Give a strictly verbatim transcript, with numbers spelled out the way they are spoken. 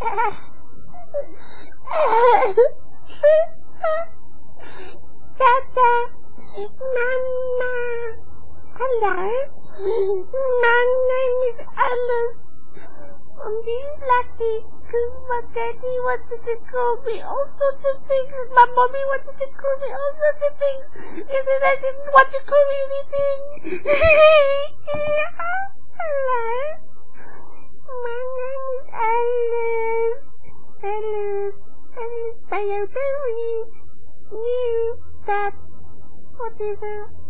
Dada, Mama, hello. My name is Alice. I'm really lucky because my daddy wanted to call me all sorts of things. My mommy wanted to call me all sorts of things. And then I didn't want to call me anything. Hello. My name is Alice. Alice. Alice. Bye, Berry. New. Stop. Whatever.